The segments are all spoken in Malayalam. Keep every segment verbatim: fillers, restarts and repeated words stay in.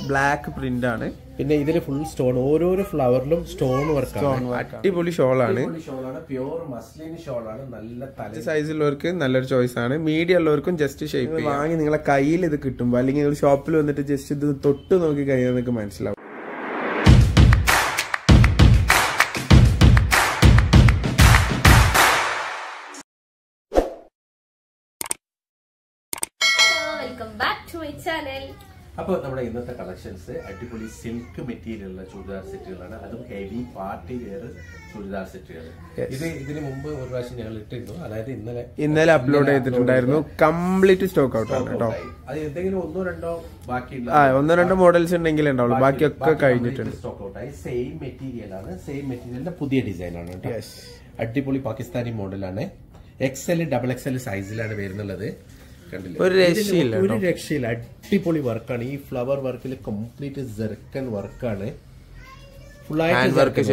ബ്ലാക്ക് പ്രിന്റ് ആണ്. പിന്നെ ഇതിൽ ഫുൾ സ്റ്റോൺ, ഓരോരോ ഫ്ലവറിലും സ്റ്റോൺ വർക്ക്. അടിപൊളി ഷോളാണ്. പ്യൂർ മസ്ലിൻ ഷോളാണ്. നല്ല സൈസുള്ളവർക്ക് നല്ലൊരു ചോയ്സ് ആണ്. മീഡിയം ഉള്ളവർക്കും ജസ്റ്റ് ഷേപ്പ് വാങ്ങി നിങ്ങളെ കയ്യിൽ ഇത് കിട്ടുമ്പോൾ അല്ലെങ്കിൽ നിങ്ങൾ ഷോപ്പിൽ വന്നിട്ട് ജസ്റ്റ് ഇത് തൊട്ട് നോക്കി കഴിഞ്ഞാൽ നിങ്ങൾക്ക് മനസ്സിലാവും. അപ്പോൾ നമ്മുടെ ഇന്നത്തെ കളക്ഷൻസ് അടിപൊളി സിൽക്ക് മെറ്റീരിയലുള്ള ചുരിദാർ സെറ്റുകളാണ്. അതും ഹെവി പാർട്ടി വെയർ ചുരിദാർ സെറ്റുകൾ. ഇത് ഇതിന് മുമ്പ് ഒരു പ്രാവശ്യം ഞങ്ങൾ ഇട്ടിരുന്നു. അതായത് ഇന്നലെ ഇന്നലെ അപ്ലോഡ് ചെയ്തിട്ടുണ്ടായിരുന്നു. കംപ്ലീറ്റ് സ്റ്റോക്ക് ഔട്ട് ആണ് കേട്ടോ. അത് എന്തെങ്കിലും ഒന്നോ രണ്ടോ ബാക്കിയുള്ള ഒന്നോ രണ്ടോ മോഡൽസ് ഉണ്ടെങ്കിലേ ഉണ്ടാവുള്ളൂ. ബാക്കിയൊക്കെ കഴിഞ്ഞിട്ടുണ്ട്. സ്റ്റോക്ക് ഔട്ട് ആയി. സെയിം മെറ്റീരിയൽ ആണ്. സെയിം മെറ്റീരിയലിന്റെ പുതിയ ഡിസൈൻ ആണ് കേട്ടോ. അടിപൊളി പാകിസ്ഥാനി മോഡലാണ്. എക്സൽ ഡബിൾ എക്സൽ സൈസിലാണ് വരുന്നുള്ളത്. ഒരു രക്ഷയില്ല, ഒരു രക്ഷയില്ല. അടിപൊളി വർക്കാണ്. ഈ ഫ്ലവർ വർക്കിൽ കംപ്ലീറ്റ് ജെർക്കൻ വർക്കാണ്. ഫുൾ ആയിട്ട്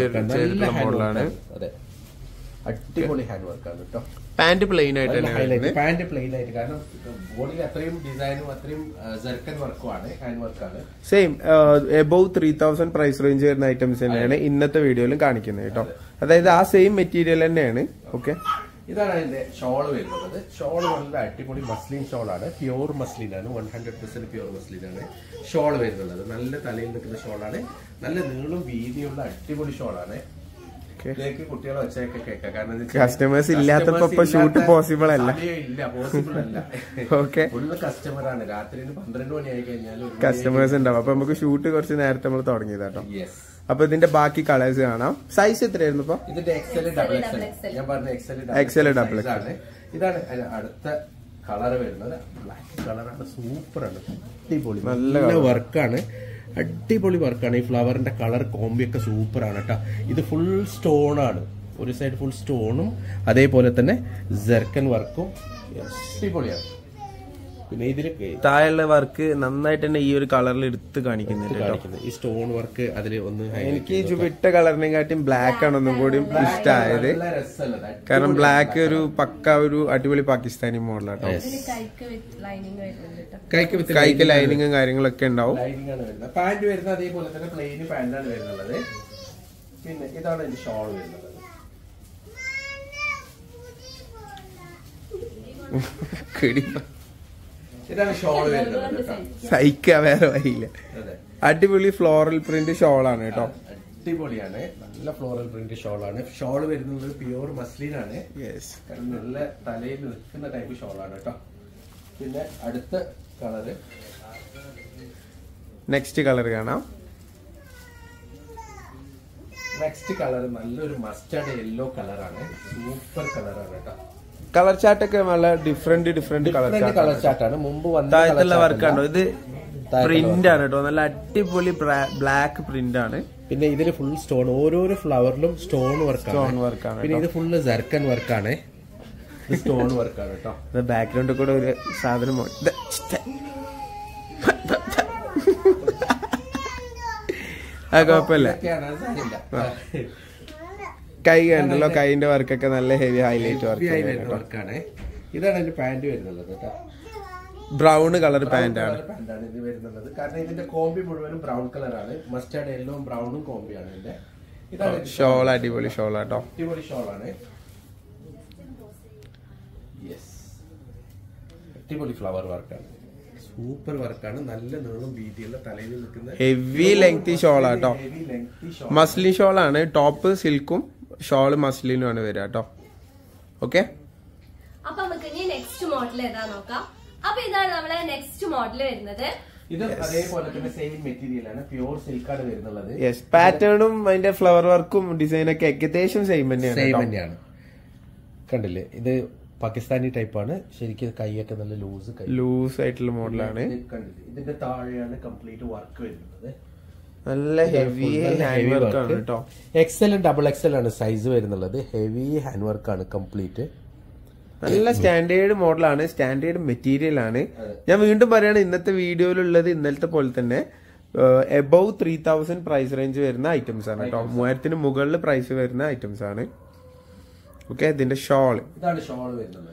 അതെ, അടിപൊളി ഹാൻഡ് വർക്കാണ് കേട്ടോ. പാന്റ് പ്ലെയിൻ ആയിട്ട് പാന്റ് പ്ലെയിൻ ആയിട്ട്, കാരണം ബോഡിയിൽ അത്രയും ഡിസൈനും അത്രയും ജെർക്കൻ വർക്കുമാണ്, ഹാൻഡ് വർക്കാണ്. Same above three thousand price range വരുന്ന ഐറ്റംസ് തന്നെയാണ് ഇന്നത്തെ വീഡിയോയിലും കാണിക്കുന്നത് കേട്ടോ. അതായത് ആ സെയിം മെറ്റീരിയൽ തന്നെയാണ്. ഓക്കെ, ഇതാണ് അതിന്റെ ഷോള് വരുന്നത്. ഷോള് നല്ല അടിപൊളി മസ്ലിൻ ഷോളാണ്. പ്യൂർ മസ്ലിൻ ആണ്. One hundred percent pure muslin ആണ് ഷോള് വരുന്നത്. നല്ല തലയിൽ നിൽക്കുന്ന ഷോളാണ്. നല്ല നീളും വീതിയുള്ള അടിപൊളി ഷോളാണ്. ഇതിലേക്ക് കുട്ടികളെ ഒച്ചയൊക്കെ കേൾക്കാം. കാരണം കസ്റ്റമേഴ്സ് ഇല്ലാത്തപ്പോ ഷൂട്ട് പോസിബിൾ അല്ല. ഇല്ല, പോസിബിൾ അല്ല. ഓക്കെ, ഫുള്ള് കസ്റ്റമർ ആണ്. രാത്രി പന്ത്രണ്ട് മണി ആയി കഴിഞ്ഞാൽ കസ്റ്റമേഴ്സ് ഉണ്ടാവും. അപ്പൊ നമുക്ക് ഷൂട്ട് കുറച്ച് നേരത്തെ നമ്മൾ തുടങ്ങിയതാട്ടോ. യെസ്. അപ്പൊ ഇതിന്റെ ബാക്കി കളേഴ്സ് കാണാം. സൈസ് എത്രയായിരുന്നു ഇപ്പൊ? ഇതിന്റെ എക്സൽ ഡബിൾ എക്സൽ. ഞാൻ പറഞ്ഞ എക്സൽ എക്സൽ ഡബിൾ ആണ്. ഇതാണ് അടുത്ത കളർ വരുന്നത്. ബ്ലാക്ക് കളറാണ്. സൂപ്പറാണ്. അടിപൊളി നല്ല വർക്കാണ്. അടിപൊളി വർക്കാണ്. ഈ ഫ്ലവറിന്റെ കളർ കോമ്പി ഒക്കെ സൂപ്പറാണ് കേട്ടോ. ഇത് ഫുൾ സ്റ്റോൺ ആണ്. ഒരു സൈഡ് ഫുൾ സ്റ്റോണും അതേപോലെ തന്നെ ജെർക്കൻ വർക്കും. അടിപൊളിയാണ്. പിന്നെ ഇതില് താഴെയുള്ള വർക്ക് നന്നായിട്ട് തന്നെ ഈ ഒരു കളറിൽ എടുത്ത് കാണിക്കുന്നുണ്ട്. ഈ സ്റ്റോൺ വർക്ക് അതിൽ ഒന്ന് എനിക്ക് വിട്ട കളറിനെക്കാട്ടും ബ്ലാക്ക് ആണ് ഒന്നും കൂടി ഇഷ്ടമായത്. കാരണം ബ്ലാക്ക് ഒരു പക്ക ഒരു അടിപൊളി പാകിസ്ഥാനി മോഡലാട്ടോ. കൈക്ക് ലൈനിങ്ങും കാര്യങ്ങളൊക്കെ ഉണ്ടാവും. പാന്റ് വരുന്നത് അതേപോലെ തന്നെ പ്ലെയിൻ പാന്റാണ് വരുന്നത്. പിന്നെ ഇതാണ് ഇതിന്റെ ഷോൾ വരുന്നത്. ഇതാണ് ഷോൾ വരുന്നത്. സൈക്ക വേറെ വഴിയില്ല. അടിപൊളി ഫ്ലോറൽ പ്രിന്റ് ഷോളാണ് കേട്ടോ. അടിപൊളിയാണ്. നല്ല ഫ്ലോറൽ പ്രിന്റ് ഷോളാണ്. ഷോൾ വരുന്നത് പ്യൂർ മസ്ലിൻ ആണ്. നല്ല തലയിൽ നിൽക്കുന്ന ടൈപ്പ് ഷോളാണ് കേട്ടോ. പിന്നെ അടുത്ത കളറ്, നെക്സ്റ്റ് കളർ കാണാം. നെക്സ്റ്റ് കളർ നല്ലൊരു മസ്റ്റാർഡ് യെല്ലോ കളറാണ്. സൂപ്പർ കളറാണ് കേട്ടോ. കളർ ചാർട്ടൊക്കെ നല്ല ഡിഫറെന്റ് ഡിഫറെന്റ് കളർ കളർ ചാർട്ടാണ്. മുമ്പ് വന്ന വർക്കാണോ ഇത്? പ്രിന്റ് ആണ് കേട്ടോ. നല്ല അടിപൊളി ബ്ലാക്ക് പ്രിന്റ് ആണ്. പിന്നെ ഇതിൽ ഫുൾ സ്റ്റോൺ, ഓരോരോ ഫ്ലവറിലും സ്റ്റോൺ വർക്കാണ്. സ്റ്റോൺ വർക്കാണ്. പിന്നെ ഇത് ഫുള്ള് ജെർക്കൻ വർക്കാണ്. സ്റ്റോൺ വർക്കാണ് കേട്ടോ. ബാക്ക്ഗ്രൗണ്ടിൽ കൂടെ ഒരു സാധനം കുഴപ്പമില്ല. കൈ കണ്ടല്ലോ, കൈന്റെ വർക്കൊക്കെ നല്ല ഹെവി ഹൈലൈറ്റ് വർക്കാണ്. ഇതാണ് അതിന്റെ പാന്റ് വരുന്നത് കേട്ടോ. ബ്രൗൺ കളർ പാന്റ് ആണ് പാന്റാണ് ഇത് വരുന്നത്. കാരണം ഇതിന്റെ കോമ്പി മുഴുവനും ബ്രൗൺ കളറാണ്. മസ്റ്റാർഡ് യെല്ലോയും ബ്രൗണും കോമ്പിയാണ് ഇതിന്റെ. ഇതാണ് ഷോൾ. അടിപൊളി ഷോൾ കേട്ടോ. അടിപൊളി ഷോളാണ്. യെസ്, അടിപൊളി ഫ്ലവർ വർക്കാണ്. സൂപ്പർ വർക്കാണ്. നല്ല നീളം വീതിയുള്ള തലയിൽ നിൽക്കുന്ന ഹെവി ലെങ്തി ഷോളാ കേട്ടോ. മസ്ലിൻ ഷോളാണ്. ടോപ്പ് സിൽക്കും ഷോള് മസ്ലിനും ആണ് വരിക കേട്ടോ. ഓക്കെ, അപ്പൊ നമുക്ക് ഇനി നെക്സ്റ്റ് മോഡൽ ഏതാ നോക്കാം. അപ്പൊ ഇതാണ് നമ്മളെ നെക്സ്റ്റ് മോഡൽ വരുന്നത്. ഇത് അതേപോലെ തന്നെ സെയിം മെറ്റീരിയൽ ആണ്. പ്യൂർ സിൽക്കാണ് വരുന്നത്. യെസ്, പാറ്റേണും അതിന്റെ ഫ്ലവർ വർക്കും ഡിസൈനൊക്കെ ഏകദേശം സെയിം തന്നെയാണ്. സെയിം തന്നെയാണ്. കണ്ടില്ലേ, ഇത് പാകിസ്ഥാനി ടൈപ്പാണ്. ശരിക്കും കൈയൊക്കെ നല്ല ലൂസ് ലൂസ് ആയിട്ടുള്ള മോഡലാണ്. ഇതിന്റെ താഴെയാണ് കംപ്ലീറ്റ് വർക്ക് വരുന്നത്. നല്ല ഹെവി ഹാൻഡ് വർക്ക് ആണ് കേട്ടോ. എക്സൽ ഡബിൾ എക്സൽ ആണ് സൈസ് വരുന്നുള്ളത്. ഹെവി ഹാൻഡ് വർക്ക് ആണ് കംപ്ലീറ്റ്. നല്ല സ്റ്റാൻഡേർഡ് മോഡലാണ്. സ്റ്റാൻഡേർഡ് മെറ്റീരിയൽ ആണ്. ഞാൻ വീണ്ടും പറയാണ്, ഇന്നത്തെ വീഡിയോയിലുള്ളത് ഇന്നലത്തെ പോലെ തന്നെ above three thousand price range വരുന്ന ഐറ്റംസ് ആണ് കേട്ടോ. മൂവായിരത്തിന് മുകളിൽ പ്രൈസ് വരുന്ന ഐറ്റംസ് ആണ്. ഓക്കെ, ഇതിന്റെ ഷോള്, ഇതാണ് ഷോൾ വരുന്നത്.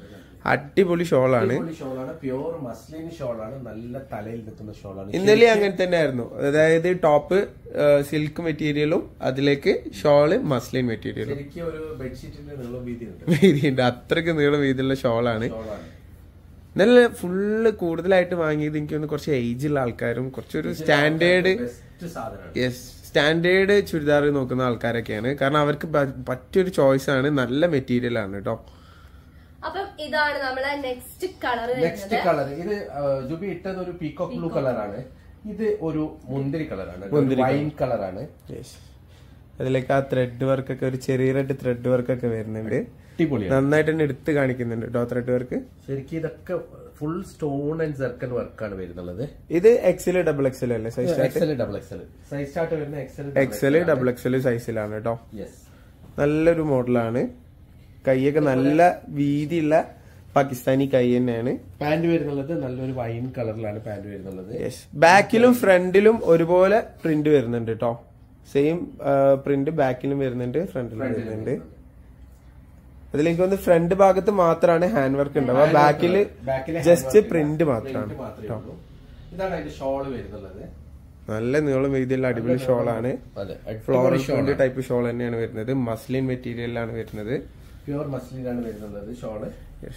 അടിപൊളി ഷോളാണ്. ഷോളാണ്, പ്യൂർ മസ്ലിൻ ഷോളാണ്, നല്ല തലയിൽ നിൽക്കുന്ന ഷോളാണ്. ഇന്നലെ അങ്ങനെ തന്നെ ആയിരുന്നു. അതായത് ടോപ്പ് സിൽക്ക് മെറ്റീരിയലും അതിലേക്ക് ഷോള് മസ്ലിൻ മെറ്റീരിയലും. ശരിക്കും ഒരു ബെഡ്ഷീറ്റിന്റെ നീളം വീതിയുണ്ട്. വീതിയുണ്ട്, അത്രയ്ക്ക് നീളം വീതിയുള്ള ഷോളാണ്. നല്ല ഫുള്ള് കൂടുതലായിട്ട് വാങ്ങിയത് എനിക്ക് തോന്നുന്നു കുറച്ച് ഏജ് ഉള്ള ആൾക്കാരും കുറച്ചൊരു സ്റ്റാൻഡേർഡ് യെസ് സ്റ്റാൻഡേർഡ് ചുരിദാർ നോക്കുന്ന ആൾക്കാരൊക്കെയാണ്. കാരണം അവർക്ക് പറ്റിയൊരു ചോയ്സ് ആണ്, നല്ല മെറ്റീരിയൽ ആണ് കേട്ടോ. അപ്പം ഇതാണ് നമ്മളെ നെക്സ്റ്റ് കളർ. നെക്സ്റ്റ് കളർ ഇത് ജുബി ഇട്ടത് ഒരു പീകോക്ക് ബ്ലൂ കളറാണ്. ഇത് ഒരു മുന്തിരി കളറാണ്, വൈൻ കളറാണ്. അതിലേക്ക് ആ ത്രെഡ് വർക്ക് ഒക്കെ ഒരു ചെറിയ റെഡ് ത്രെഡ് വർക്ക് ഒക്കെ വരുന്നുണ്ട്. നന്നായിട്ട് തന്നെ എടുത്ത് കാണിക്കുന്നുണ്ട് കേട്ടോ ത്രെഡ് വർക്ക്. ശരിക്കും ഇതൊക്കെ ഫുൾ സ്റ്റോൺ ആൻഡ് സർക്കിൾ വർക്കാണ് വരുന്നത്. ഇത് എക്സൽ ഡബിൾ എക്സൽ അല്ലേ size? XL double XL size start വരുന്ന എക്സൽ എക്സൽ ഡബിൾ എക്സൽ സൈസിലാണ് കേട്ടോ. നല്ലൊരു മോഡലാണ്. കൈയൊക്കെ നല്ല വീതിയുള്ള പാകിസ്ഥാനി കൈ തന്നെയാണ്. പാന്റ് വരുന്നുള്ളത് നല്ലൊരു വൈൻ കളറിലാണ് പാന്റ് വരുന്നുള്ളത്. ബാക്കിലും ഫ്രണ്ടിലും ഒരുപോലെ പ്രിന്റ് വരുന്നുണ്ട് കേട്ടോ. സെയിം പ്രിന്റ് ബാക്കിലും വരുന്നുണ്ട്, ഫ്രണ്ടിലും വരുന്നുണ്ട്. അതിലേക്ക് വന്ന് ഫ്രണ്ട് ഭാഗത്ത് മാത്രമാണ് ഹാൻഡ് വർക്ക് ഉണ്ടാവുക, ബാക്കില് ജസ്റ്റ് പ്രിന്റ് മാത്രമാണ്. ഇതാണ് അതിന്റെ ഷോള് വരുന്നുള്ളത്. നല്ല നീളം വീതിയുള്ള അടിപൊളി ഷോളാണ്. ഫ്ലോറൽ പ്രിന്റ് ടൈപ്പ് ഷോൾ തന്നെയാണ് വരുന്നത്. മസ്ലിൻ മെറ്റീരിയലാണ് വരുന്നത്. പ്യൂർ മസ്ലിനാണ് വരുന്നത് ഷോള്.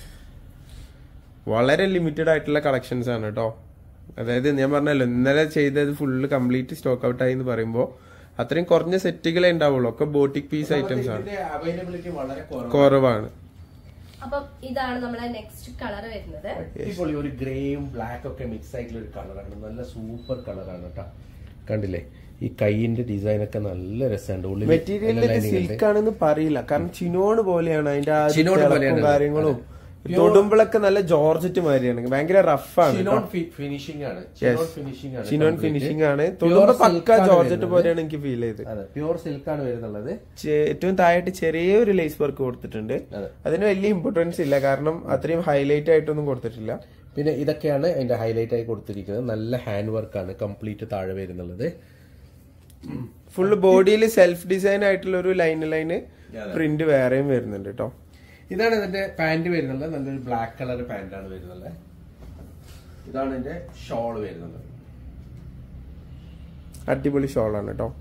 വളരെ ലിമിറ്റഡ് ആയിട്ടുള്ള കളക്ഷൻസ് ആണ് കേട്ടോ. അതായത് ഞാൻ പറഞ്ഞല്ലോ ഇന്നലെ ചെയ്തത് ഫുള്ള് കംപ്ലീറ്റ് സ്റ്റോക്ക് ഔട്ട് ആയി എന്ന് പറയുമ്പോ അത്രയും കുറഞ്ഞ സെറ്റുകളെ ഉണ്ടാവുള്ളൂ. ഒക്കെ ബോട്ടിക് പീസ് ഐറ്റംസ് ആണ്, അവൈലബിലിറ്റി വളരെ കുറവാണ്. അപ്പം ഇതാണ് നമ്മളെ നെക്സ്റ്റ് കളർ വരുന്നത്. അടിപൊളി ഒരു ഗ്രേയും ബ്ലാക്ക് ഒക്കെ മിക്സ് ആയിട്ടുള്ള ഒരു കളറാണ്. നല്ല സൂപ്പർ കളറാണ് കേട്ടോ. കണ്ടില്ലേ ഈ കൈയിന്റെ ഡിസൈൻ ഒക്കെ നല്ല രസമുണ്ട്. മെറ്റീരിയൽ സിൽക്ക് ആണെന്ന് പറയില്ല, കാരണം ചിനോണ് പോലെയാണ് അതിന്റെ കാര്യങ്ങളും. തൊടുമ്പോഴൊക്കെ നല്ല ജോർജറ്റ് മാതിരിയാണ്, ഭയങ്കര റഫാണ്. ഫിനിഷിംഗ് ആണ്, ചിനോൺ ഫിനിഷിംഗ് ആണ്. തൊടുമ്പോ പക്ക ജോർജറ്റ് പോലെയാണ് എനിക്ക് ഫീൽ ചെയ്തത്. പ്യൂർ സിൽക്ക് ആണ് വരുന്നുള്ളത്. ഏറ്റവും താഴായിട്ട് ചെറിയൊരു ലേസ് വർക്ക് കൊടുത്തിട്ടുണ്ട്. അതിന് വലിയ ഇമ്പോർട്ടൻസ് ഇല്ല, കാരണം അത്രയും ഹൈലൈറ്റ് ആയിട്ടൊന്നും കൊടുത്തിട്ടില്ല. പിന്നെ ഇതൊക്കെയാണ് അതിന്റെ ഹൈലൈറ്റ് ആയി കൊടുത്തിരിക്കുന്നത്. നല്ല ഹാൻഡ് വർക്ക് ആണ് കംപ്ലീറ്റ് താഴെ വരുന്നുള്ളത്. ഫുള്ള് ബോഡിയിൽ സെൽഫ് ഡിസൈൻ ആയിട്ടുള്ള ഒരു ലൈൻ ലൈന് പ്രിന്റ് വേറെയും വരുന്നുണ്ട് കേട്ടോ. ഇതാണ് ഇതിന്റെ പാന്റ് വരുന്നത്. നല്ലൊരു ബ്ലാക്ക് കളർ പാന്റ് ആണ് വരുന്നത്. ഇതാണ് ഇതിന്റെ ഷോൾ വരുന്നത്. അടിപൊളി ഷോളാണ് കേട്ടോ.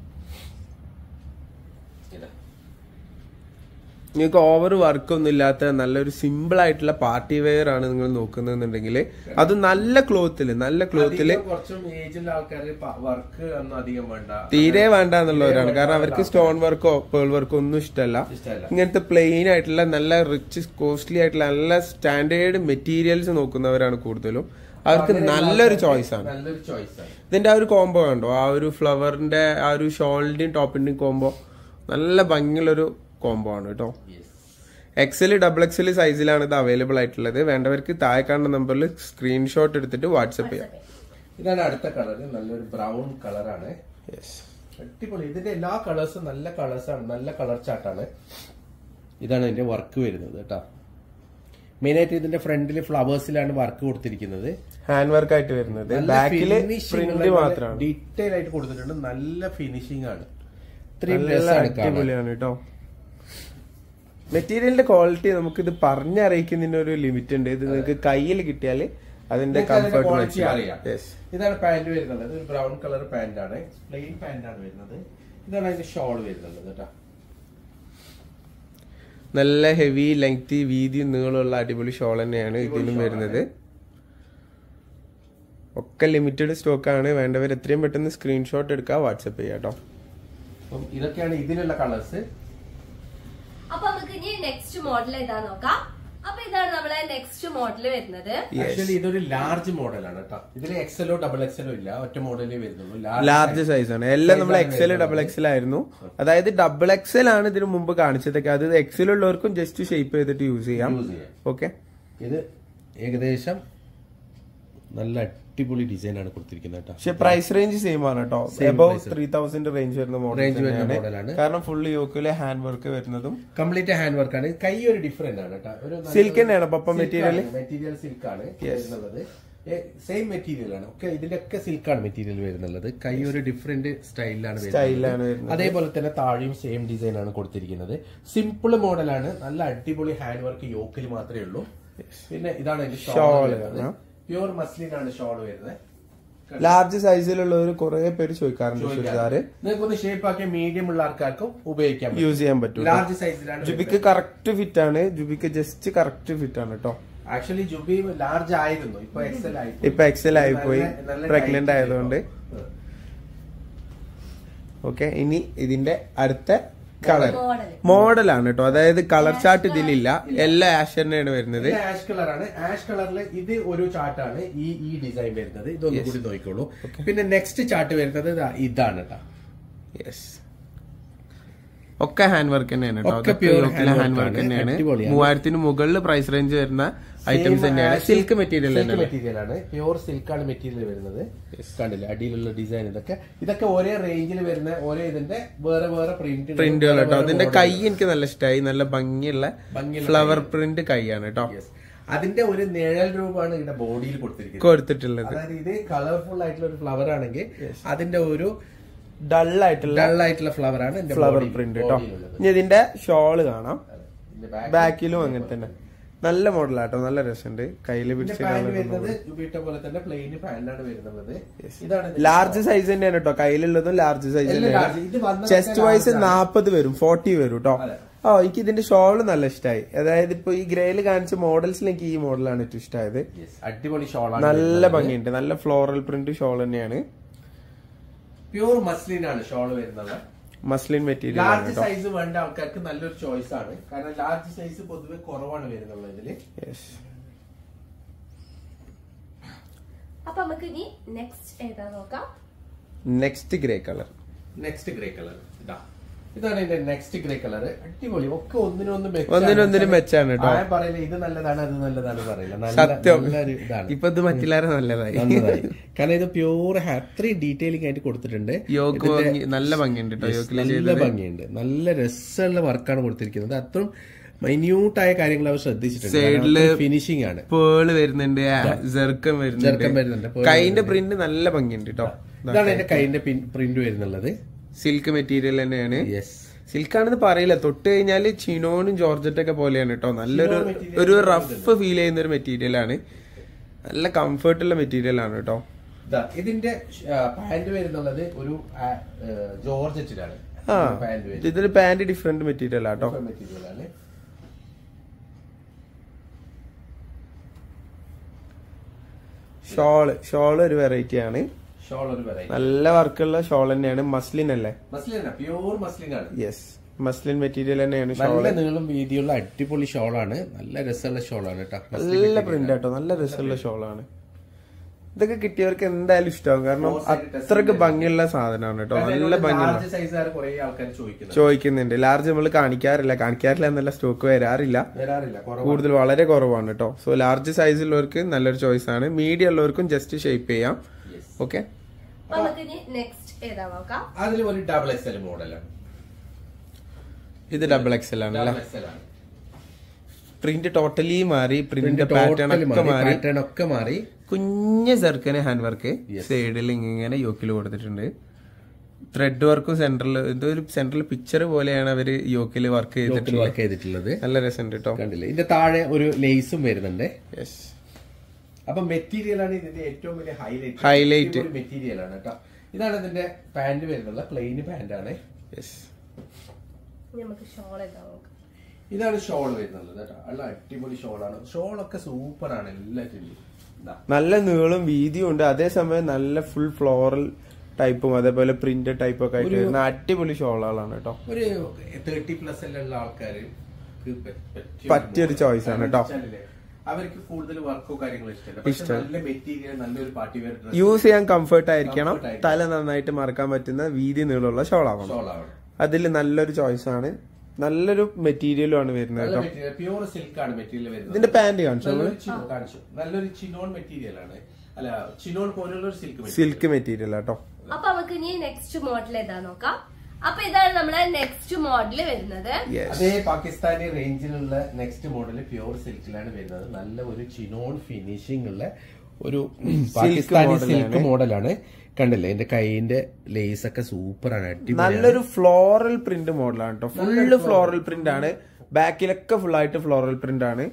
നിങ്ങൾക്ക് ഓവർ വർക്ക് ഒന്നും ഇല്ലാത്ത നല്ലൊരു സിമ്പിൾ ആയിട്ടുള്ള പാർട്ടി വെയർ ആണ് നിങ്ങൾ നോക്കുന്നുണ്ടെങ്കിൽ അത് നല്ല ക്ലോത്തില് നല്ല ക്ലോത്തില് തീരെ വേണ്ട എന്നുള്ളവരാണ്. കാരണം അവർക്ക് സ്റ്റോൺ വർക്കോ പേൾ വർക്കോ ഒന്നും ഇഷ്ടമല്ല. ഇങ്ങനത്തെ പ്ലെയിൻ ആയിട്ടുള്ള നല്ല റിച്ച് കോസ്റ്റ്ലി ആയിട്ടുള്ള നല്ല സ്റ്റാൻഡേർഡ് മെറ്റീരിയൽസ് നോക്കുന്നവരാണ് കൂടുതലും. അവർക്ക് നല്ലൊരു ചോയ്സ് ആണ്. ഇതിന്റെ ആ ഒരു കോംബോ കണ്ടോ, ആ ഒരു ഫ്ലവറിന്റെ ആ ഒരു ഷോളിന്റെയും ടോപ്പിന്റെയും കോംബോ നല്ല ഭംഗിയുള്ളൊരു കോംബോ ആണ് കേട്ടോ. എക്സൽ ഡബിൾ എക്സൽ സൈസിലാണ് ഇത് അവൈലബിൾ ആയിട്ടുള്ളത്. വേണ്ടവർക്ക് താഴെ കാണുന്ന നമ്പറിൽ സ്ക്രീൻഷോട്ട് എടുത്തിട്ട് വാട്സ്ആപ്പ് ചെയ്യാം. ഇതാണ് അടുത്ത കളർ. നല്ലൊരു ബ്രൗൺ കളറാണ്. അടിപൊളി. ഇതിന്റെ എല്ലാ കളേഴ്സും നല്ല കളേഴ്സാണ്, നല്ല കളർ ചാർട്ടാണ്. ഇതാണ് ഇതിന്റെ വർക്ക് വരുന്നത് കേട്ടോ. മെയിൻ ആയിട്ട് ഇതിന്റെ ഫ്രണ്ടിൽ ഫ്ലവേഴ്സിലാണ് വർക്ക് കൊടുത്തിരിക്കുന്നത്. ഹാൻഡ് വർക്ക് ആയിട്ട് വരുന്നത്. ബാക്കില് പ്രിന്റ് മാത്രമാണ് ഡീറ്റെയിൽ ആയിട്ട് കൊടുത്തിട്ടുണ്ട്. നല്ല ഫിനിഷിംഗ് ആണ്. അടിപൊളിയാണ് കേട്ടോ. മെറ്റീരിയലിന്റെ ക്വാളിറ്റി നമുക്ക് ഇത് പറഞ്ഞറിയിക്കുന്നതിന് ഒരു ലിമിറ്റ് ഉണ്ട്. ഇത് നിങ്ങൾക്ക് കയ്യിൽ കിട്ടിയാൽ അതിന്റെ കംഫർട്ട് അറിയാം. ഇതാണ് പാന്റ് വരുന്നത്. ഒരു ബ്രൗൺ കളർ പാന്റ് ആണ്, പ്ലെയിൻ പാന്റ് ആണ് വരുന്നത്. ഇതാണ് അതിന്റെ ഷോൾ വരുന്നത് കേട്ടോ. നല്ല ഹെവി ലെങ്തി വീതി നീളമുള്ള അടിപൊളി ഷോൾ തന്നെയാണ് ഇതിനും വരുന്നത്. ഒക്കെ ലിമിറ്റഡ് സ്റ്റോക്ക് ആണ്. വേണ്ടവർ എത്രയും പെട്ടെന്ന് സ്ക്രീൻഷോട്ട് എടുക്കുക, വാട്സ്ആപ്പ് ചെയ്യാം കേട്ടോ. ഇതൊക്കെയാണ് ഇതിലുള്ള കളേഴ്സ്. അപ്പൊ നമുക്ക് ഇനി നെക്സ്റ്റ് മോഡൽ ഏതാ നോക്കാം. അപ്പൊ ഇതാണ് നമ്മളെ നെക്സ്റ്റ് മോഡൽ വരുന്നത്. ആക്ച്വലി ഇതൊരു ലാർജ് മോഡലാണ് കേട്ടോ. ഇതിൽ എക്സലോ ഡബിൾ എക്സലോ ഇല്ല, ഒറ്റ മോഡലേ വരുന്നുള്ളൂ. ലാർജ് സൈസ് ആണ്. എല്ലാം നമ്മൾ എക്സൽ ഡബിൾ എക്സൽ ആയിരുന്നു. അതായത് ഡബിൾ എക്സൽ ആണ് ഇതിന് മുമ്പ് കാണിച്ചതൊക്കെ. അത് എക്സൽ ഉള്ളവർക്കും ജസ്റ്റ് ഷേപ്പ് ചെയ്തിട്ട് യൂസ് ചെയ്യാം. ഓക്കെ, ഇത് ഏകദേശം നല്ല അടിപൊളി ഡിസൈൻ ആണ് കൊടുത്തിരിക്കുന്നത് കേട്ടോ. പക്ഷെ പ്രൈസ് റേഞ്ച് സെയിം ആണ് കേട്ടോ. എബവ് ത്രീ തൗസൻഡ് റേഞ്ച് വരുന്ന മോഡലാണ്. കാരണം ഫുള്ള് യോക്കിലെ ഹാൻഡ് വർക്ക് വരുന്നതും കംപ്ലീറ്റ് ഹാൻഡ് വർക്ക് ആണ്. കൈ ഒരു ഡിഫറെന്റ് ആണ് കേട്ടോ. സിൽക്ക് തന്നെയാണ് പപ്പ മെറ്റീരിയൽ. മെറ്റീരിയൽ സിൽക്ക് ആണ് വരുന്നത്. സെയിം മെറ്റീരിയൽ ആണ്. ഒക്കെ ഇതിന്റെ ഒക്കെ സിൽക്കാണ് മെറ്റീരിയൽ വരുന്നുള്ളത്. കൈ ഒരു ഡിഫറെന്റ് സ്റ്റൈലിലാണ് വരുന്നത്. അതേപോലെ തന്നെ താഴെയും സെയിം ഡിസൈൻ ആണ് കൊടുത്തിരിക്കുന്നത്. സിമ്പിൾ മോഡലാണ്. നല്ല അടിപൊളി ഹാൻഡ് വർക്ക് യോക്കിൽ മാത്രമേ ഉള്ളൂ. പിന്നെ ഇതാണ് ഷോൾ. പ്യൂർ മസ്ലിൻ ആണ് ഷോൾ വരുന്നത്. ലാർജ് സൈസിലുള്ളവർ കുറെ പേര് ചോദിക്കാറുണ്ട് ചുരിദാറ്. നിങ്ങൾക്കൊന്ന് ഷേപ്പ് ആക്കിയ മീഡിയം ഉള്ള ആൾക്കാർക്കും ഉപയോഗിക്കാം, യൂസ് ചെയ്യാൻ പറ്റും. ലാർജ് സൈസിലാണ്. ജുബിക്ക് കറക്റ്റ് ഫിറ്റ് ആണ്. ജുബിക്ക് ജസ്റ്റ് കറക്റ്റ് ഫിറ്റ് ആണ് കേട്ടോ. ആക്ച്വലി ജുബി ലാർജ് ആയിരുന്നു, ഇപ്പൊ എക്സൽ ആയി ഇപ്പൊ എക്സൽ ആയിപ്പോയി പ്രഗ്നന്റ് ആയതുകൊണ്ട്. ഓക്കെ, ഇനി ഇതിന്റെ അടുത്ത കളർ മോഡലാണ് കേട്ടോ. അതായത് കളർ ചാർട്ട് ഇതിലില്ല, എല്ലാ ആഷ് തന്നെയാണ് വരുന്നത്. ആഷ് കളറാണ്. ആഷ് കളറിൽ ഇത് ഒരു ചാർട്ടാണ് ഈ ഈ ഡിസൈൻ വരുന്നത്. ഇതൊന്നും കൂടി നോക്കിക്കോളൂ. പിന്നെ നെക്സ്റ്റ് ചാർട്ട് വരുന്നത് ഇതാണ് കേട്ടോ. യെസ്, ഒക്കെ ഹാൻഡ് വർക്ക് തന്നെയാണ് കേട്ടോ. ഹാൻഡ് വർക്ക് തന്നെയാണ്. മൂവായിരത്തിന് മുകളിൽ പ്രൈസ് റേഞ്ച് വരുന്ന ഐറ്റംസ് തന്നെയാണ്. സിൽക്ക് മെറ്റീരിയൽ മെറ്റീരിയൽ ആണ്, പ്യൂർ സിൽക്കാണ് മെറ്റീരിയൽ വരുന്നത്. കണ്ടില്ലേ അടിയിലുള്ള ഡിസൈൻ. ഇതൊക്കെ ഇതൊക്കെ ഒരേ റേഞ്ചിൽ വരുന്ന ഓരോ ഇതിന്റെ വേറെ വേറെ പ്രിന്റ് പ്രിന്റുകൾ കേട്ടോ. അതിന്റെ കൈ എനിക്ക് നല്ല ഇഷ്ടമായി. നല്ല ഭംഗിയുള്ള ഫ്ലവർ പ്രിന്റ് കൈയാണ് കേട്ടോ. അതിന്റെ ഒരു നിഴൽ രൂപമാണ് ഇവിടെ ബോഡിയിൽ കൊടുത്തിരിക്കുന്നത് കൊടുത്തിട്ടുള്ളത്. അതായത് ഇത് കളർഫുൾ ആയിട്ടുള്ള ഒരു ഫ്ലവർ ആണെങ്കിൽ അതിന്റെ ഒരു ഡൾ ആയിട്ടുള്ള ഡൾ ആയിട്ടുള്ള ഫ്ലവർ ആണ് ഫ്ലവർ പ്രിന്റ് കേട്ടോ. ഇനി ഇതിന്റെ ഷോള് കാണാം. ബാക്കിലും അങ്ങനെ തന്നെ നല്ല മോഡലാട്ടോ, നല്ല രസമുണ്ട്. കയ്യില് പിടിച്ച് ലാർജ് സൈസ് തന്നെയാണ് കേട്ടോ. കയ്യിലുള്ളതും ലാർജ് സൈസ് തന്നെയാണ്. ചെസ്റ്റ് വൈസ് നാപ്പത് വരും, ഫോർട്ടി വരും കേട്ടോ. ഓ, എനിക്ക് ഇതിന്റെ ഷോള് നല്ല ഇഷ്ടമായി. അതായത് ഇപ്പൊ ഈ ഗ്രേയിൽ കാണിച്ച മോഡൽസിൽ എനിക്ക് ഈ മോഡലാണ് ഏറ്റവും ഇഷ്ടമായത്. അടിപൊളി ഷോളാണ്, നല്ല ഭംഗിയുണ്ട്. നല്ല ഫ്ലോറൽ പ്രിന്റ് ഷോൾ തന്നെയാണ്. പ്യൂർ മസ്ലിൻ ആണ് ഷോൾ വരുന്നത്. Muslin material. ലാർജ് സൈസ് വേണ്ട ആൾക്കാർക്ക് നല്ലൊരു ചോയ്സ് ആണ്. കാരണം ലാർജ് സൈസ് പൊതുവെ കുറവാണ് വരുന്നത് ഇതില്. അപ്പൊ നമുക്ക് ഇനി നെക്സ്റ്റ് ഏതാ നോക്കാം. Next grey colour. Next grey colour ഇതാ. ഇതാണ് എന്റെ നെക്സ്റ്റ് ഗ്രേ കളർ. അടിപൊളി. ഒക്കെ ഒന്നിനൊന്നും ഒന്നിനൊന്നിനും മെച്ചാണ് കേട്ടോ. പറയില്ല ഇത് നല്ലതാണ് അത് നല്ലതാണ് പറയില്ല. സത്യം, ഇപ്പൊ ഇത് മറ്റില്ലാരെ നല്ലതായി. കാരണം ഇത് പ്യൂർ അത്രയും ഡീറ്റെയിലിംഗ് ആയിട്ട് കൊടുത്തിട്ടുണ്ട്. യോക്ക് നല്ല ഭംഗിയുണ്ട് കേട്ടോ. നല്ല ഭംഗിയുണ്ട്. നല്ല രസമുള്ള വർക്കാണ് കൊടുത്തിരിക്കുന്നത്. അത്രയും മൈന്യൂട്ടായ കാര്യങ്ങൾ അവർ ശ്രദ്ധിച്ചിട്ടുണ്ട്. സൈഡില് ഫിനിഷിംഗ് ആണ്. പേള് വരുന്നുണ്ട്, ജെർക്കം വരുന്നുണ്ട്. കൈന്റെ പ്രിന്റ് നല്ല ഭംഗിയുണ്ട് കേട്ടോ. ഇതാണ് എന്റെ കൈന്റെ പ്രിന്റ് വരുന്നുള്ളത്. സിൽക്ക് മെറ്റീരിയൽ തന്നെയാണ്. സിൽക്കാണെന്ന് പറയില്ല, തൊട്ട് കഴിഞ്ഞാല് ചിനോനും ജോർജറ്റൊക്കെ പോലെയാണ് കേട്ടോ. നല്ലൊരു ഒരു റഫ് ഫീൽ ചെയ്യുന്ന ഒരു മെറ്റീരിയൽ ആണ്. നല്ല കംഫർട്ടുള്ള മെറ്റീരിയൽ ആണ് കേട്ടോ. ഇതിന്റെ പാന്റ് വരുന്നുള്ളത് ഒരു ജോർജറ്റിലാണ്. ആ, ഇതിന്റെ പാന്റ് ഡിഫറെന്റ് മെറ്റീരിയൽ ആട്ടോ. മെറ്റീരിയൽ ആണ്. ഷോള് ഷോള് ഒരു വെറൈറ്റി ആണ്. ഷോൾ ഒരു വെറൈറ്റി, നല്ല വർക്കുള്ള ഷോൾ തന്നെയാണ്. മസ്ലിൻ അല്ലേ? മസ്ലിൻ, പ്യൂർ മസ്ലിൻ ആണ്. യെസ്, മസ്ലിൻ മെറ്റീരിയൽ തന്നെയാണ്. നല്ല നീളം വീതിയുള്ള അടിപൊളി ഷോളാണ്. നല്ല രസമുള്ള ഷോളാണ് കേട്ടോ. നല്ല പ്രിന്റ് ആട്ടോ, നല്ല രസമുള്ള ഷോളാണ്. ഇതൊക്കെ കിട്ടിയവർക്ക് എന്തായാലും ഇഷ്ടമാവും. കാരണം അത്രക്ക് ഭംഗിയുള്ള സാധനമാണ് കേട്ടോ. നല്ല ഭംഗിയുള്ള ചോദിക്കുന്നുണ്ട്. ലാർജ് നമ്മൾ കാണിക്കാറില്ല കാണിക്കാറില്ല എന്നല്ല, സ്റ്റോക്ക് വരാറില്ല, കൂടുതൽ വളരെ കുറവാണ് കേട്ടോ. സോ ലാർജ് സൈസുള്ളവർക്ക് നല്ലൊരു ചോയ്സ് ആണ്. മീഡിയം ഉള്ളവർക്കും ജസ്റ്റ് ഷേപ്പ് ചെയ്യാം. ഓക്കെ, അതിൽ ഒരു ഡബിൾ എക്സ് എൽ മോഡലാണ്. ഇത് ഡബിൾ എക്സ് എൽ ആണ്. പ്രിന്റ് ടോട്ടലി മാറി, പ്രിന്റ് പാറ്റേൺ ഒക്കെ മാറി, ഒക്കെ മാറി. കുഞ്ഞ് സെർക്കന് ഹാൻഡ് വർക്ക് സൈഡിൽ ഇങ്ങനെ യോക്കിൽ കൊടുത്തിട്ടുണ്ട്. ത്രെഡ് വർക്കും സെന്ററിൽ ഇതൊരു സെന്ററിൽ പിക്ചർ പോലെയാണ് അവര് യോക്കിൽ വർക്ക് ചെയ്തിട്ടുള്ളത്. നല്ല രസമുണ്ട് കേട്ടോ. കണ്ടില്ലേ, ഇതിന്റെ താഴെ ഒരു ലേസും വരുന്നുണ്ട്. യെസ്, അപ്പൊ മെറ്റീരിയൽ ആണ് ഇതിന്റെ ഏറ്റവും വലിയ ഹൈലൈറ്റ്. ഹൈലൈറ്റ് മെറ്റീരിയൽ ആണ് കേട്ടോ. ഇതാണ് ഇതിന്റെ പാന്റ് വരുന്നത്. പ്ലെയിൻ പാന്റ് ആണ്. യെസ്, ഇതാണ് ഷോൾ വരുന്നത് കേട്ടോ. നല്ല അടിപൊളി ഷോളാണ്. ഷോളൊക്കെ സൂപ്പർ ആണ്. എല്ലാറ്റിലും നല്ല നീളം വീതിയും ഉണ്ട്. അതേസമയം നല്ല ഫുൾ ഫ്ലോറൽ ടൈപ്പും അതേപോലെ പ്രിന്റ് ടൈപ്പ് ഒക്കെ ആയിട്ട് വരുന്ന അടിപൊളി ഷോളുകളാണ് കേട്ടോ. ഒരു തേർട്ടി പ്ലസ് ഉള്ള ആൾക്കാര് പറ്റിയൊരു ചോയ്സ് ആണ് കേട്ടോ. അവർക്ക് കൂടുതൽ വർക്കോ കാര്യങ്ങളോ ഇഷ്ടമല്ല. നല്ല മെറ്റീരിയൽ, നല്ലൊരു പാർട്ടി വെയർ ഡ്രസ്, യൂസ് ചെയ്യാൻ കംഫർട്ട് ആയിരിക്കണം. തല നന്നായിട്ട് മറക്കാൻ പറ്റുന്ന വീതി നീളമുള്ള ഷോളാവണം. അതിൽ നല്ലൊരു ചോയ്സ് ആണ്. നല്ലൊരു മെറ്റീരിയലും ആണ് വരുന്നത് കേട്ടോ. പ്യൂർ സിൽക്ക് ആണ് മെറ്റീരിയൽ വരുന്നത്. ഇതിന്റെ പാന്റ് കാണിച്ചു. നല്ലൊരു ചിനോൺ മെറ്റീരിയൽ ആണ്. അല്ല, ചിനോൺ പോലുള്ള സിൽക്ക് സിൽക്ക് മെറ്റീരിയൽ ആട്ടോ. അപ്പൊ നമുക്ക് ഇനി നെക്സ്റ്റ് മോഡൽ ഏതാ നോക്കാം. അപ്പൊ ഇതാണ് നമ്മുടെ നെക്സ്റ്റ് മോഡൽ വരുന്നത്. അതേ പാകിസ്ഥാനി റേഞ്ചിലുള്ള നെക്സ്റ്റ് മോഡൽ പ്യൂർ സിൽക്കിലാണ് വരുന്നത്. നല്ല ഒരു ചിനോൺ ഫിനിഷിംഗ് ഉള്ള ഒരു പാകിസ്ഥാനി സിൽക്ക് മോഡലാണ്. കണ്ടില്ലേ, എന്റെ കൈന്റെ ലേസ് ഒക്കെ സൂപ്പർ ആണ്. നല്ലൊരു ഫ്ലോറൽ പ്രിന്റ് മോഡലാണ് കേട്ടോ. ഫുള്ള് ഫ്ലോറൽ പ്രിന്റ് ആണ്. ബാക്കിലൊക്കെ ഫുൾ ആയിട്ട് ഫ്ലോറൽ പ്രിന്റ് ആണ്.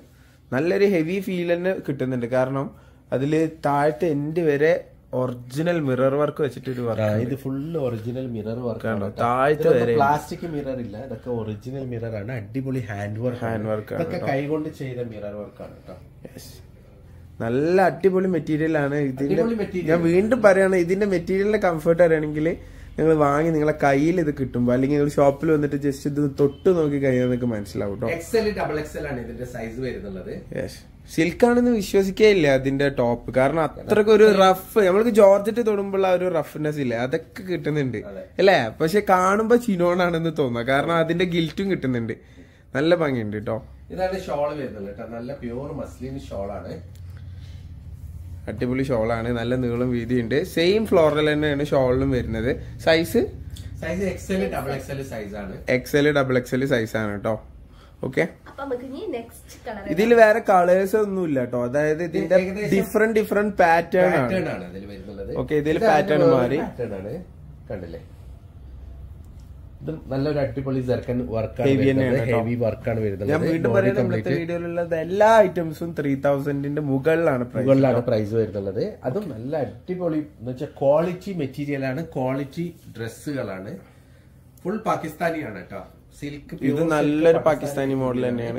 നല്ലൊരു ഹെവി ഫീൽ തന്നെ കിട്ടുന്നുണ്ട്. കാരണം അതില് താഴത്തെ എൻഡ് വരെ ഒറിജിനൽ മിറർ വർക്ക് വെച്ചിട്ടൊരു വർക്ക്. ഇത് ഫുള്ള് ഒറിജിനൽ മിറർ വർക്ക്. താഴത്തെ വരെ പ്ലാസ്റ്റിക് മിറർ ഇല്ല, ഇതൊക്കെ ഒറിജിനൽ മിറർ ആണ്. അടിപൊളി ഹാൻഡ് വർക്ക് ഹാൻഡ് വർക്ക് ഇതൊക്കെ കൈകൊണ്ട് ചെയ്ത മിറർ വർക്കാണ് കേട്ടോ. നല്ല അടിപൊളി മെറ്റീരിയൽ ആണ് ഇതിന്റെ. ഞാൻ വീണ്ടും പറയാണ്, ഇതിന്റെ മെറ്റീരിയലിന്റെ കംഫർട്ട് അറിയണമെങ്കിൽ നിങ്ങൾ വാങ്ങി നിങ്ങളെ കയ്യിൽ ഇത് കിട്ടുമ്പോ, അല്ലെങ്കിൽ നിങ്ങൾ ഷോപ്പിൽ വന്നിട്ട് ജസ്റ്റ് ഇത് തൊട്ട് നോക്കി കഴിഞ്ഞാൽ നിങ്ങൾക്ക് മനസ്സിലാവും കേട്ടോ. എക്സൽ ഡബിൾ എക്സൽ ആണ് ഇതിന്റെ സൈസ് വരുന്നുള്ളത്. സിൽക്ക് ആണെന്ന് വിശ്വസിക്കേയില്ല അതിന്റെ ടോപ്പ്. കാരണം അത്രക്ക് ഒരു റഫ്, നമ്മൾക്ക് ജോർജറ്റ് തൊടുമ്പോൾ ആ ഒരു റഫ്നെസ് ഇല്ല, അതൊക്കെ കിട്ടുന്നുണ്ട് അല്ലേ. പക്ഷെ കാണുമ്പോ ചിനോണാണെന്ന് തോന്നുക, കാരണം അതിന്റെ ഗിൽറ്റും കിട്ടുന്നുണ്ട്. നല്ല ഭംഗിയുണ്ട് കേട്ടോ. ഇതാണ് ഷോൾ വരുന്നത് കേട്ടോ. നല്ല പ്യൂർ മസ്ലിൻ ഷോളാണ്. അടിപൊളി ഷോളാണ്, നല്ല നീളം വീതിയുണ്ട്. സെയിം ഫ്ലോറൽ തന്നെയാണ് ഷോളിലും വരുന്നത്. Size size XL double XL size ആണ്. എക്സൽ ഡബിൾ എക്സൽ സൈസ് ആണ് കേട്ടോ. ഓക്കെ, ഇതിൽ വേറെ കളേഴ്സ് ഒന്നും ഇല്ല കേട്ടോ. അതായത് ഇതിന്റെ ഡിഫറെന്റ് ഡിഫറെന്റ് പാറ്റേൺ ആണ്. ഓക്കെ, ഇതിൽ പാറ്റേൺ മാറി കണ്ടില്ലേ. ഇത് നല്ലൊരു അടിപൊളി ജർക്കൻ വർക്കാണ്, ഹെവി വർക്കാണ് വരുന്നത്. ഞാൻ വീണ്ടും പറയുന്നത് ഇന്നത്തെ വീഡിയോയിലുള്ളത് എല്ലാ ഐറ്റംസും ത്രീ തൗസൻഡിന്റെ മുകളിലാണ് മുകളിലാണ് പ്രൈസ് വരുന്നത്. അതും നല്ല അടിപൊളി എന്ന് വെച്ചാൽ ക്വാളിറ്റി മെറ്റീരിയൽ ആണ്, ക്വാളിറ്റി ഡ്രസ്സുകളാണ്. ഫുൾ പാകിസ്ഥാനിയാണ് കേട്ടോ. സിൽക്ക് ഇത് നല്ലൊരു പാകിസ്ഥാനി മോഡൽ തന്നെയാണ്.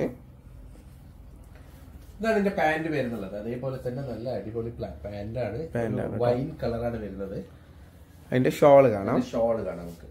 ഇതാണ് എന്റെ പാന്റ് വരുന്നുള്ളത്. അതേപോലെ തന്നെ നല്ല അടിപൊളി പാന്റാണ്, വൈൻ കളറാണ് വരുന്നത്. അതിന്റെ ഷോള് കാണാം, ഷോള് കാണാം നമുക്ക്.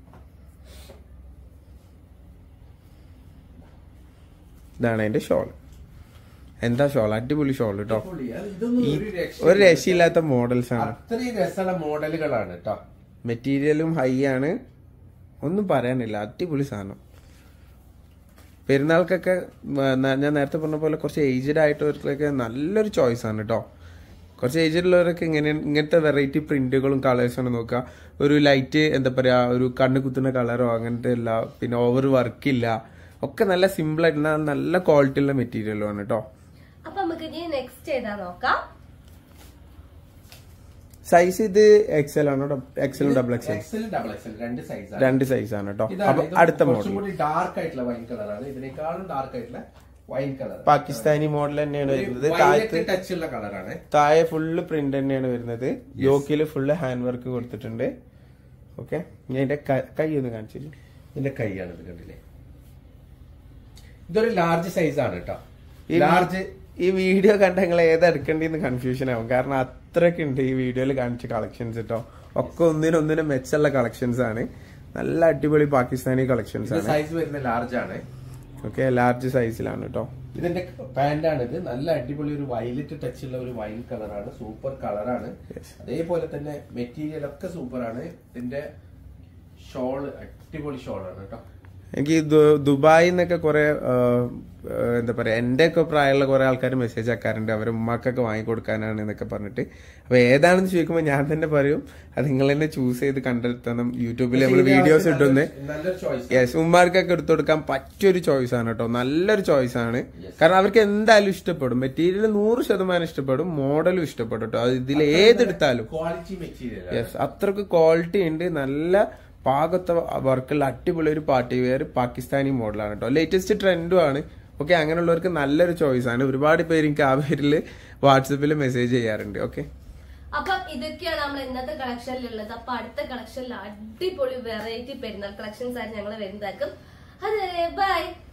ഇതാണ് അതിന്റെ ഷോള്. എന്താ ഷോൾ, അടിപൊളി ഷോൾ കേട്ടോ. ഒരു രക്ഷയില്ലാത്ത മോഡൽസ് ആണ്, അത്രയും രസമുള്ള മോഡലുകളാണ് കേട്ടോ. മെറ്റീരിയലും ഹൈ ആണ്, ഒന്നും പറയാനില്ല. അടിപൊളി സാധനം. പെരുന്നാൾക്കൊക്കെ ഞാൻ നേരത്തെ പറഞ്ഞ പോലെ കുറച്ച് ഏജ്ഡ് ആയിട്ടവർക്കൊക്കെ നല്ലൊരു ചോയ്സ് ആണ് കേട്ടോ. കുറച്ച് ഏജ്ഡ് ഉള്ളവരൊക്കെ ഇങ്ങനെ ഇങ്ങനത്തെ വെറൈറ്റി പ്രിന്റുകളും കളേഴ്സാണ് നോക്കുക. ഒരു ലൈറ്റ് എന്താ പറയാ, ഒരു കണ്ണ് കുത്തുന്ന കളറോ അങ്ങനത്തെ ഇല്ല, പിന്നെ ഓവർ വർക്കില്ല, ഒക്കെ നല്ല സിമ്പിൾ ആയിട്ടുള്ള നല്ല ക്വാളിറ്റി ഉള്ള മെറ്റീരിയലും ആണ് കേട്ടോ. അപ്പൊ നമുക്ക് ഇനി നെക്സ്റ്റ് ഏതാ നോക്കാം. സൈസ് ഇത് എക്സൽ ആണോ, എക്സലും ഡബിൾ എക്സൽ? രണ്ട് സൈസ് ആണ് കേട്ടോ. അപ്പൊ അടുത്ത മോഡൽ ഡാർക്ക് ആയിട്ടുള്ള വൈൻ കളറാണ്. ഇതിനേക്കാളും ഡാർക്ക് ആയിട്ടുള്ള വൈൻ കളർ പാകിസ്ഥാനി മോഡൽ തന്നെയാണ് വരുന്നത്. ടച്ച് ഉള്ള കളറാണ്. താഴെ ഫുള്ള് പ്രിന്റ് തന്നെയാണ് വരുന്നത്. യോക്കില് ഫുള്ള് ഹാൻഡ് വർക്ക് കൊടുത്തിട്ടുണ്ട്. ഓക്കെ, ഞാൻ എന്റെ കൈ ഒന്ന് കാണിച്ചു. ഇതിന്റെ കൈയാണ് ഇത്, കണ്ടില്ലേ. ഇതൊരു ലാർജ് സൈസ് ആണ് കേട്ടോ. ലാർജ് ഈ വീഡിയോ കണ്ട നിങ്ങൾ ഏതെടുക്കേണ്ടെന്ന് കൺഫ്യൂഷൻ ആവും. കാരണം അത്രയ്ക്ക് ഉണ്ട് ഈ വീഡിയോയിൽ കാണിച്ച കളക്ഷൻസ് കേട്ടോ. ഒക്കെ ഒന്നിനൊന്നിനും മെച്ചുള്ള കളക്ഷൻസ് ആണ്. നല്ല അടിപൊളി പാകിസ്ഥാനി കളക്ഷൻസ് ആണ്. സൈസ് വരുന്ന ലാർജ് ആണ്. ഓക്കെ, ലാർജ് സൈസിലാണ് കേട്ടോ. ഇതിന്റെ പാന്റാണ് ഇത്. നല്ല അടിപൊളി ഒരു വയലറ്റ് ടച്ച് ഉള്ള ഒരു വൈൻ കളറാണ്. സൂപ്പർ കളറാണ്. അതേപോലെ തന്നെ മെറ്റീരിയൽ ഒക്കെ സൂപ്പർ ആണ്. ഇതിന്റെ ഷോള് അടിപൊളി ഷോളാണ് കേട്ടോ. എനിക്ക് ദുബായിൽ നിന്നൊക്കെ കുറെ എന്താ പറയാ, എന്റെ ഒക്കെ പ്രായമുള്ള കുറെ ആൾക്കാർ മെസ്സേജ് ആക്കാറുണ്ട് അവരുടെ ഉമ്മാക്കൊക്കെ വാങ്ങിക്കൊടുക്കാനാണ് എന്നൊക്കെ പറഞ്ഞിട്ട്. അപ്പൊ ഏതാണെന്ന് ചോദിക്കുമ്പോൾ ഞാൻ തന്നെ പറയും അത് നിങ്ങൾ തന്നെ ചൂസ് ചെയ്ത് കണ്ടെത്തണം. യൂട്യൂബിൽ നമ്മൾ വീഡിയോസ് ഇട്ടുന്നത്. യെസ്, ഉമ്മാർക്കൊക്കെ എടുത്തു കൊടുക്കാൻ പറ്റിയൊരു ചോയ്സ് ആണ് കേട്ടോ. നല്ലൊരു ചോയ്സ് ആണ്. കാരണം അവർക്ക് എന്തായാലും ഇഷ്ടപ്പെടും. മെറ്റീരിയൽ നൂറ് ശതമാനം ഇഷ്ടപ്പെടും, മോഡലും ഇഷ്ടപ്പെടും കേട്ടോ. അത് ഇതിൽ ഏതെടുത്താലും യെസ്, അത്രക്ക് ക്വാളിറ്റി ഉണ്ട്. നല്ല പാകത്തെ വർക്കുള്ള അടിപൊളി ഒരു പാർട്ടി വെയർ പാകിസ്ഥാനി മോഡലാണ് കേട്ടോ. ലേറ്റസ്റ്റ് ട്രെൻഡും ആണ്. ഓക്കെ, അങ്ങനെയുള്ളവർക്ക് നല്ലൊരു ചോയ്സ് ആണ്. ഒരുപാട് പേര് എനിക്ക് ആ പേരിൽ വാട്സപ്പിൽ മെസ്സേജ് ചെയ്യാറുണ്ട്. ഓക്കെ, അപ്പൊ ഇതൊക്കെയാണ് നമ്മൾ ഇന്നത്തെ കളക്ഷനിലുള്ളത്. അപ്പൊ അടുത്ത കളക്ഷനിൽ അടിപൊളി വെറൈറ്റി പെരുന്നാൾ കളക്ഷൻസ് ആയിട്ട് ഞങ്ങൾ വരുന്നതായിരിക്കും. അതുവരെ ബൈ.